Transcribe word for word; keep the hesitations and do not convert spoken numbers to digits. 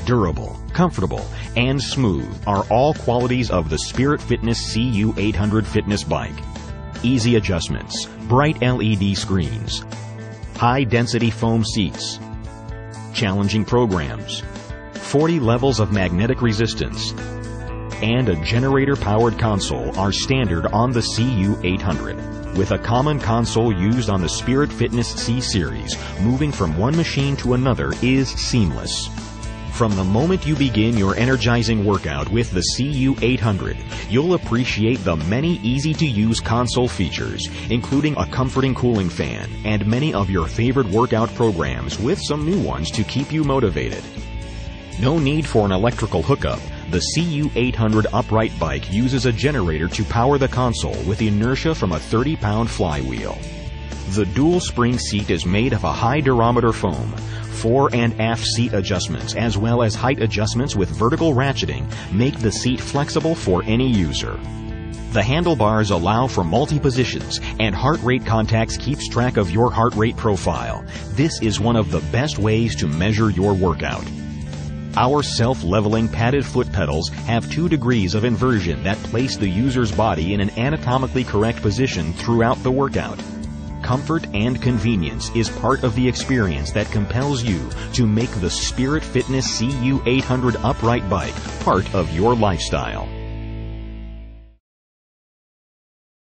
durable, comfortable, and smooth are all qualities of the Spirit Fitness C U eight hundred fitness bike. Easy adjustments, bright L E D screens, high-density foam seats, challenging programs, forty levels of magnetic resistance, and a generator-powered console are standard on the C U eight hundred. With a common console used on the Spirit Fitness C-Series, moving from one machine to another is seamless. From the moment you begin your energizing workout with the C U eight hundred, you'll appreciate the many easy-to-use console features, including a comforting cooling fan and many of your favorite workout programs with some new ones to keep you motivated. No need for an electrical hookup. The C U eight hundred upright bike uses a generator to power the console with inertia from a thirty pound flywheel. The dual spring seat is made of a high durometer foam. Fore and aft seat adjustments as well as height adjustments with vertical ratcheting make the seat flexible for any user. The handlebars allow for multi-positions, and heart rate contacts keeps track of your heart rate profile. This is one of the best ways to measure your workout. Our self-leveling padded foot pedals have two degrees of inversion that place the user's body in an anatomically correct position throughout the workout. Comfort and convenience is part of the experience that compels you to make the Spirit Fitness C U eight hundred upright bike part of your lifestyle.